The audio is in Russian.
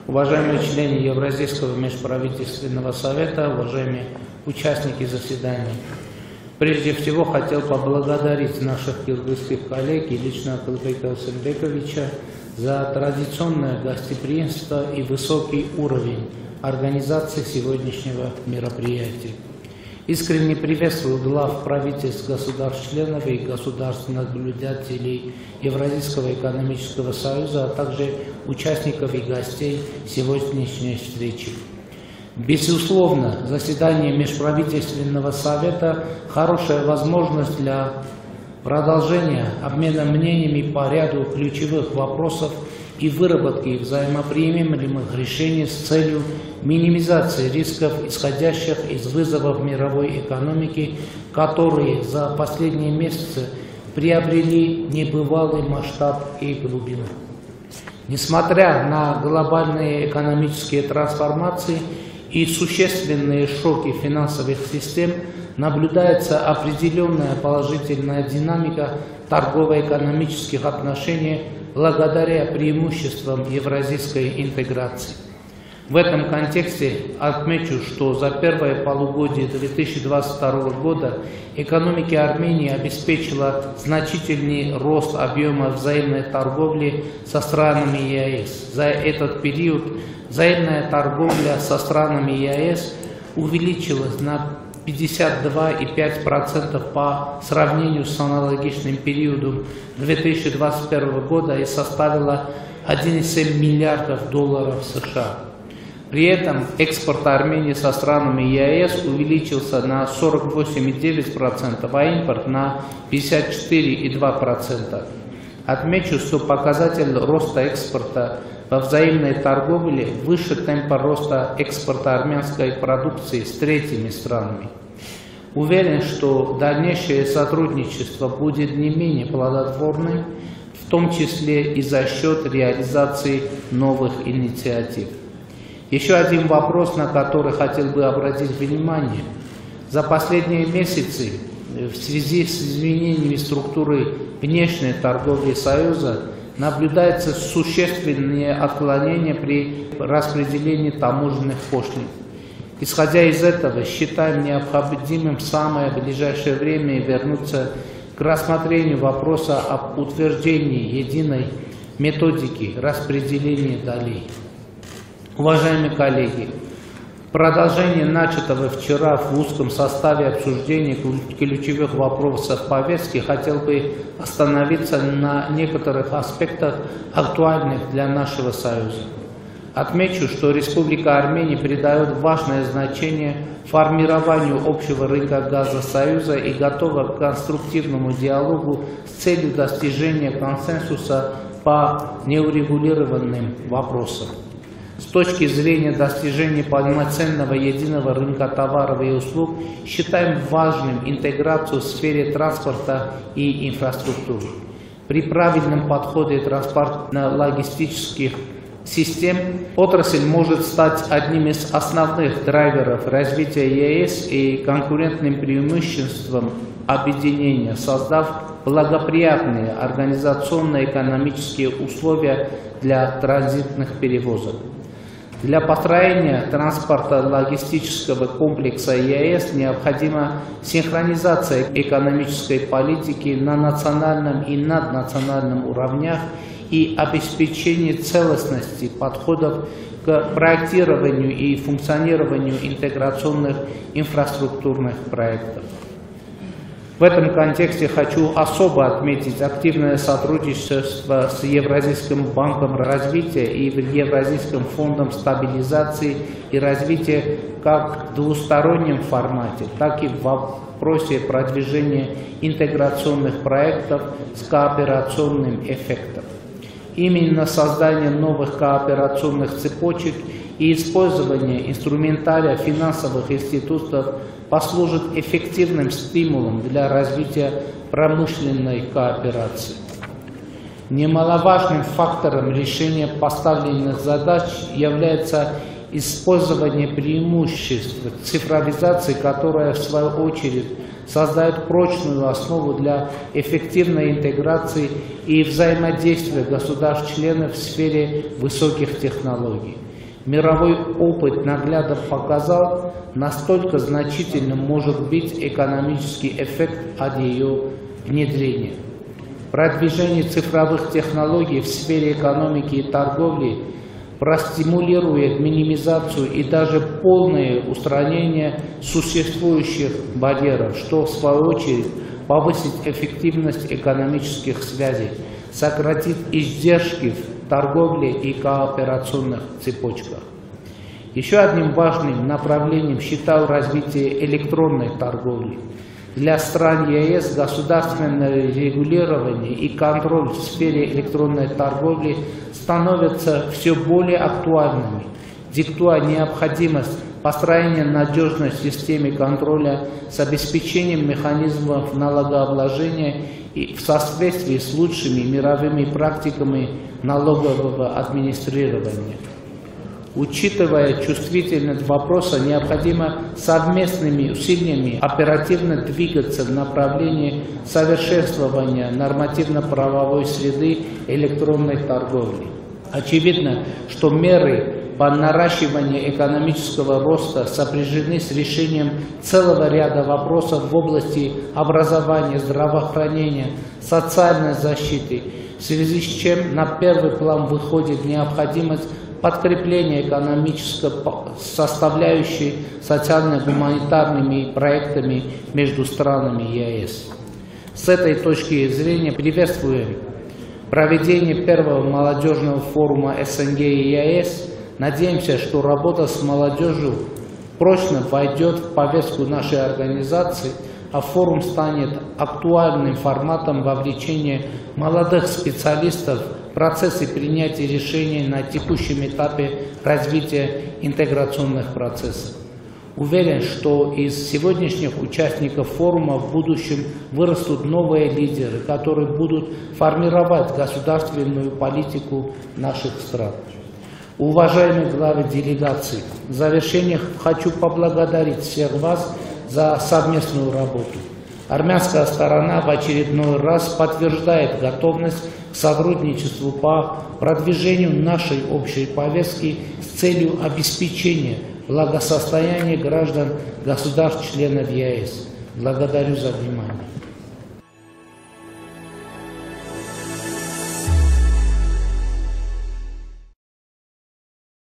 Уважаемые члены Евразийского межправительственного совета, уважаемые участники заседания, прежде всего хотел поблагодарить наших киргизских коллег и лично Кылбека Усенбековича за традиционное гостеприимство и высокий уровень организации сегодняшнего мероприятия. Искренне приветствую глав правительств государств-членов и государств-наблюдателей Евразийского экономического союза, а также участников и гостей сегодняшней встречи. Безусловно, заседание Межправительственного совета – хорошая возможность для продолжения обмена мнениями по ряду ключевых вопросов и выработки взаимоприемлемых решений с целью минимизации рисков, исходящих из вызовов мировой экономики, которые за последние месяцы приобрели небывалый масштаб и глубину. Несмотря на глобальные экономические трансформации и существенные шоки финансовых систем, наблюдается определенная положительная динамика торгово-экономических отношений благодаря преимуществам евразийской интеграции. В этом контексте отмечу, что за первое полугодие 2022 года экономика Армении обеспечила значительный рост объема взаимной торговли со странами ЕАЭС. За этот период взаимная торговля со странами ЕАЭС увеличилась на 52,5% по сравнению с аналогичным периодом 2021 года и составила 1,7 миллиардов долларов США. При этом экспорт Армении со странами ЕАЭС увеличился на 48,9%, а импорт на 54,2%. Отмечу, что показатель роста экспорта во взаимной торговле выше темпа роста экспорта армянской продукции с третьими странами. Уверен, что дальнейшее сотрудничество будет не менее плодотворным, в том числе и за счет реализации новых инициатив. Еще один вопрос, на который хотел бы обратить внимание. За последние месяцы в связи с изменениями структуры внешней торговли Союза наблюдается существенное отклонение при распределении таможенных пошлин. Исходя из этого, считаем необходимым в самое ближайшее время вернуться к рассмотрению вопроса об утверждении единой методики распределения долей. Уважаемые коллеги, в продолжение начатого вчера в узком составе обсуждения ключевых вопросов повестки хотел бы остановиться на некоторых аспектах, актуальных для нашего Союза. Отмечу, что Республика Армения придает важное значение формированию общего рынка газа Союза и готова к конструктивному диалогу с целью достижения консенсуса по неурегулированным вопросам. С точки зрения достижения полноценного единого рынка товаров и услуг считаем важным интеграцию в сфере транспорта и инфраструктуры. При правильном подходе транспортно-логистических систем отрасль может стать одним из основных драйверов развития ЕС и конкурентным преимуществом объединения, создав благоприятные организационно-экономические условия для транзитных перевозок. Для построения транспортно-логистического комплекса ЕАЭС необходима синхронизация экономической политики на национальном и наднациональном уровнях и обеспечение целостности подходов к проектированию и функционированию интеграционных инфраструктурных проектов. В этом контексте хочу особо отметить активное сотрудничество с Евразийским банком развития и Евразийским фондом стабилизации и развития как в двустороннем формате, так и в вопросе продвижения интеграционных проектов с кооперационным эффектом. Именно создание новых кооперационных цепочек и использование инструментария финансовых институтов послужит эффективным стимулом для развития промышленной кооперации. Немаловажным фактором решения поставленных задач является использование преимуществ цифровизации, которая в свою очередь создает прочную основу для эффективной интеграции и взаимодействия государств-членов в сфере высоких технологий. Мировой опыт наглядно показал, настолько значительным может быть экономический эффект от ее внедрения. Продвижение цифровых технологий в сфере экономики и торговли простимулирует минимизацию и даже полное устранение существующих барьеров, что в свою очередь повысит эффективность экономических связей, сократит издержки в торговле и кооперационных цепочках. Еще одним важным направлением считаю развитие электронной торговли. Для стран ЕС государственное регулирование и контроль в сфере электронной торговли становятся все более актуальными, диктуя необходимость построения надежной системы контроля с обеспечением механизмов налогообложения и в соответствии с лучшими мировыми практиками налогового администрирования. Учитывая чувствительность вопроса, необходимо совместными усилиями оперативно двигаться в направлении совершенствования нормативно-правовой среды электронной торговли. Очевидно, что меры по наращиванию экономического роста сопряжены с решением целого ряда вопросов в области образования, здравоохранения, социальной защиты, в связи с чем на первый план выходит необходимость подкрепления экономической составляющей социально-гуманитарными проектами между странами ЕС. С этой точки зрения приветствуем проведение первого молодежного форума СНГ и ЕС. Надеемся, что работа с молодежью прочно войдет в повестку нашей организации, а форум станет актуальным форматом вовлечения молодых специалистов в процессы принятия решений на текущем этапе развития интеграционных процессов. Уверен, что из сегодняшних участников форума в будущем вырастут новые лидеры, которые будут формировать государственную политику наших стран. Уважаемые главы делегаций, в завершение хочу поблагодарить всех вас за совместную работу. Армянская сторона в очередной раз подтверждает готовность к сотрудничеству по продвижению нашей общей повестки с целью обеспечения благосостояния граждан государств-членов ЕС. Благодарю за внимание.